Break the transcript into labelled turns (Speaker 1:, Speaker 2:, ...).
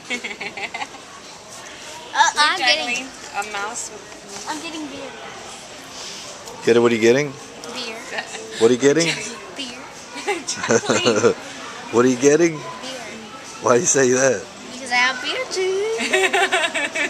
Speaker 1: I'm getting
Speaker 2: a mouse.
Speaker 1: I'm getting beer.
Speaker 3: Get it? What are you getting?
Speaker 1: Beer.
Speaker 3: What are you getting?
Speaker 1: Beer.
Speaker 3: What are you getting?
Speaker 1: Beer.
Speaker 3: Why do you say that?
Speaker 1: Because I have beer too.